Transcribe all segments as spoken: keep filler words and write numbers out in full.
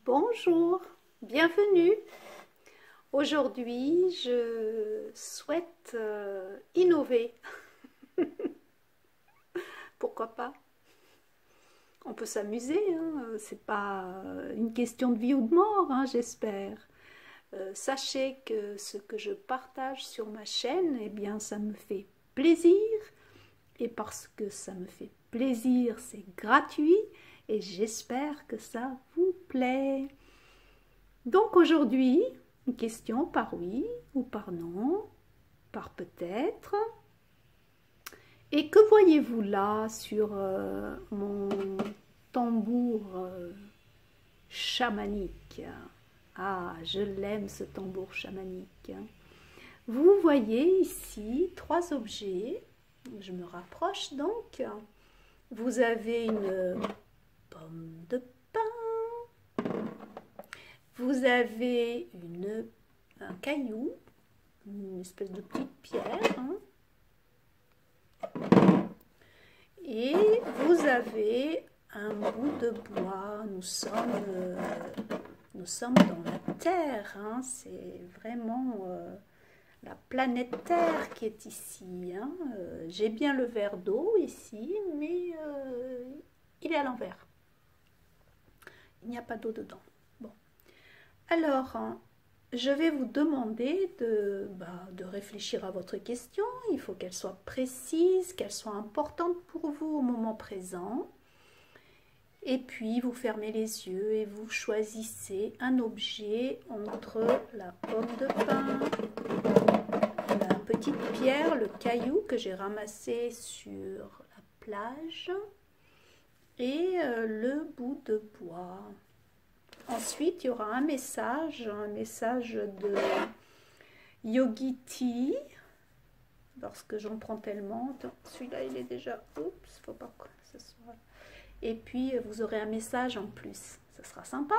Bonjour, bienvenue. Aujourd'hui, je souhaite euh, innover. Pourquoi pas? On peut s'amuser, hein. C'est pas une question de vie ou de mort, hein, j'espère. Euh, sachez que ce que je partage sur ma chaîne, eh bien, ça me fait plaisir. Et parce que ça me fait plaisir, c'est gratuit. Et j'espère que ça vous plaît. Donc aujourd'hui, une question par oui ou par non, par peut-être. Et que voyez-vous là sur euh, mon tambour euh, chamanique? Ah, je l'aime ce tambour chamanique. Vous voyez ici trois objets. Je me rapproche donc. Vous avez une pomme de pin. Vous avez une, un caillou, une espèce de petite pierre. Hein. Et vous avez un bout de bois. Nous sommes, euh, nous sommes dans la Terre. Hein. C'est vraiment euh, la planète Terre qui est ici. Hein. Euh, J'ai bien le verre d'eau ici, mais euh, il est à l'envers. Il n'y a pas d'eau dedans. Bon. Alors, je vais vous demander de, bah, de réfléchir à votre question. Il faut qu'elle soit précise, qu'elle soit importante pour vous au moment présent. Et puis, vous fermez les yeux et vous choisissez un objet entre la pomme de pin, la petite pierre, le caillou que j'ai ramassé sur la plage et euh, le bout de bois. Ensuite, il y aura un message, un message de Yogiti, parce que j'en prends tellement. Celui-là, il est déjà... Oups, faut pas que ce soit... Et puis, vous aurez un message en plus. Ce sera sympa.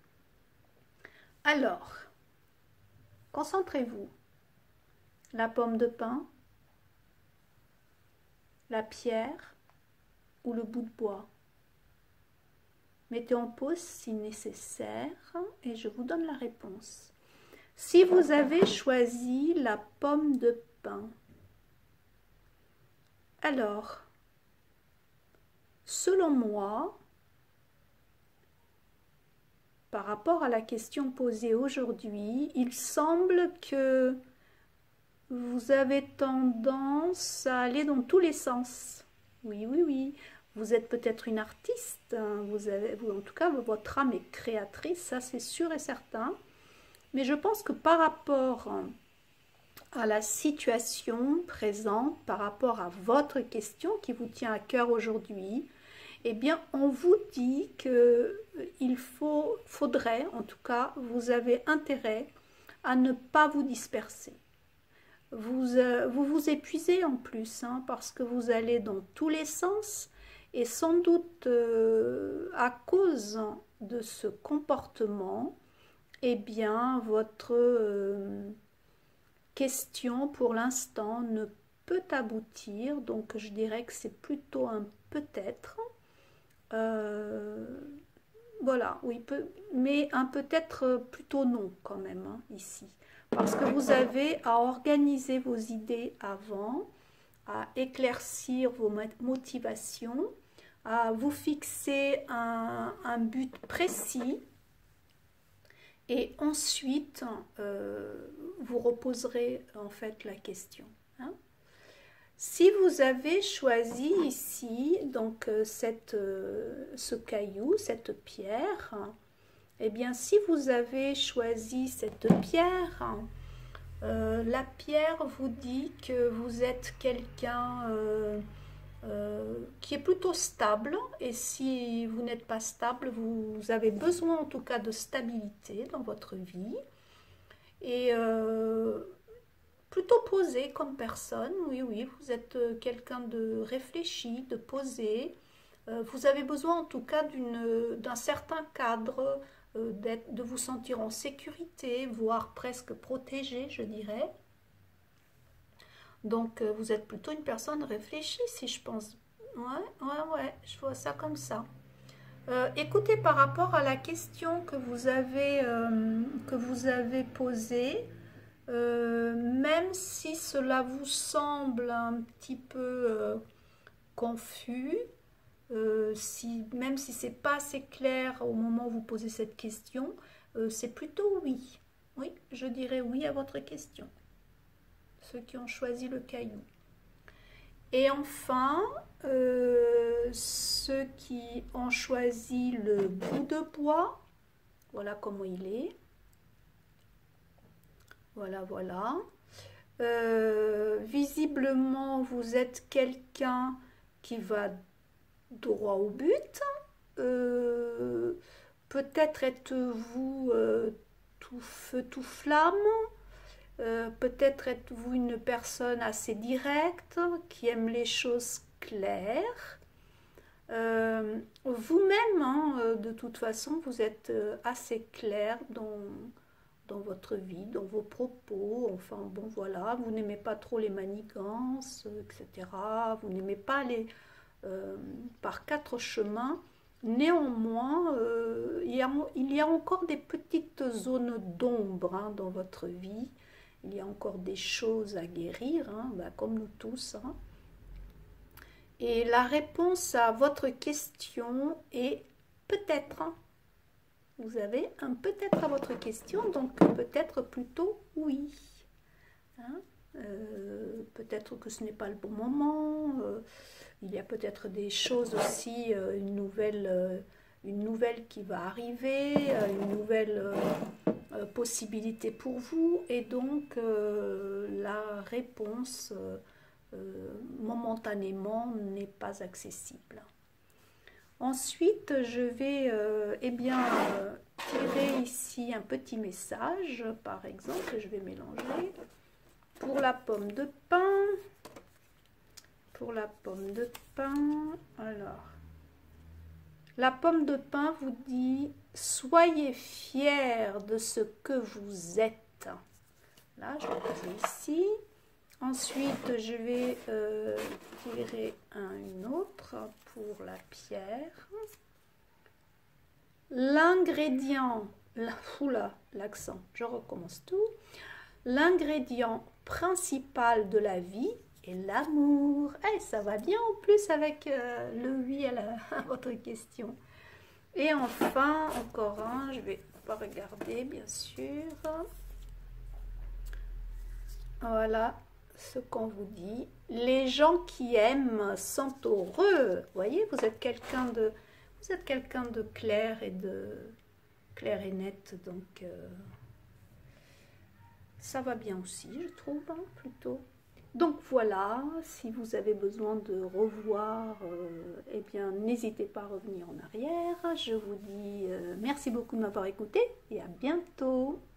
Alors, concentrez-vous. La pomme de pin, la pierre ou le bout de bois. Mettez en pause si nécessaire et je vous donne la réponse. Si vous avez choisi la pomme de pin, alors, selon moi, par rapport à la question posée aujourd'hui, il semble que vous avez tendance à aller dans tous les sens. Oui, oui, oui. Vous êtes peut-être une artiste, vous avez, vous, en tout cas votre âme est créatrice, ça c'est sûr et certain. Mais je pense que par rapport à la situation présente, par rapport à votre question qui vous tient à cœur aujourd'hui, eh bien on vous dit qu'il faut, faudrait, en tout cas vous avez intérêt à ne pas vous disperser. Vous, euh, vous vous épuisez en plus, hein, parce que vous allez dans tous les sens. Et sans doute euh, à cause de ce comportement, eh bien, votre euh, question pour l'instant ne peut aboutir. Donc, je dirais que c'est plutôt un peut-être. Euh, voilà, oui, peut, mais un peut-être plutôt non quand même, hein, ici. Parce que vous avez à organiser vos idées avant, à éclaircir vos motivations, à vous fixer un, un but précis et ensuite euh, vous reposerez en fait la question. Hein. Si vous avez choisi ici donc cette, euh, ce caillou, cette pierre, eh bien si vous avez choisi cette pierre, euh, la pierre vous dit que vous êtes quelqu'un euh, Euh, qui est plutôt stable, et si vous n'êtes pas stable, vous avez besoin en tout cas de stabilité dans votre vie, et euh, plutôt posé comme personne. Oui, oui, vous êtes quelqu'un de réfléchi, de posé, euh, vous avez besoin en tout cas d'un certain cadre, euh, de vous sentir en sécurité, voire presque protégé, je dirais. Donc, euh, vous êtes plutôt une personne réfléchie, si je pense. Ouais, ouais, ouais, je vois ça comme ça. Euh, écoutez, par rapport à la question que vous avez, euh, que vous avez posée, euh, même si cela vous semble un petit peu euh, confus, euh, si, même si c'est pas assez clair au moment où vous posez cette question, euh, c'est plutôt oui. Oui, je dirais oui à votre question. Ceux qui ont choisi le caillou. Et enfin, euh, ceux qui ont choisi le bout de bois, voilà comment il est. Voilà, voilà. Euh, visiblement, vous êtes quelqu'un qui va droit au but. Euh, peut-être êtes-vous euh, tout feu, tout flamme. Euh, peut-être êtes-vous une personne assez directe, qui aime les choses claires. Euh, Vous-même, hein, euh, de toute façon, vous êtes euh, assez clair dans, dans votre vie, dans vos propos. Enfin, bon, voilà, vous n'aimez pas trop les manigances, euh, et cetera. Vous n'aimez pas aller euh, par quatre chemins. Néanmoins, euh, il y a, il y a encore des petites zones d'ombre hein, dans votre vie. Il y a encore des choses à guérir, hein, bah, comme nous tous. Hein. Et la réponse à votre question est peut-être. Hein. Vous avez un peut-être à votre question, donc peut-être plutôt oui. Hein. Euh, peut-être que ce n'est pas le bon moment. Euh, il y a peut-être des choses aussi, euh, une nouvelle, euh, une nouvelle qui va arriver, euh, une nouvelle euh, euh, possibilité pour vous, et donc euh, la réponse euh, euh, momentanément n'est pas accessible. Ensuite, je vais euh, eh bien, euh, tirer ici un petit message, par exemple, je vais mélanger. Pour la pomme de pin, pour la pomme de pin, alors, la pomme de pin vous dit « Soyez fiers de ce que vous êtes ». Là, je vais poser ici. Ensuite, je vais euh, tirer un, une autre pour la pierre. L'ingrédient, oula, l'accent, je recommence tout. L'ingrédient principal de la vie est l'amour. Eh, ça va bien en plus avec euh, le oui à, la, à votre question. Et enfin, encore un, je vais pas regarder bien sûr. Voilà ce qu'on vous dit. Les gens qui aiment sont heureux. Vous voyez, vous êtes quelqu'un de, vous êtes quelqu'un de clair et de clair et net, donc euh, ça va bien aussi, je trouve, hein, plutôt. Donc voilà, si vous avez besoin de revoir, euh, eh bien n'hésitez pas à revenir en arrière. Je vous dis euh, merci beaucoup de m'avoir écouté et à bientôt.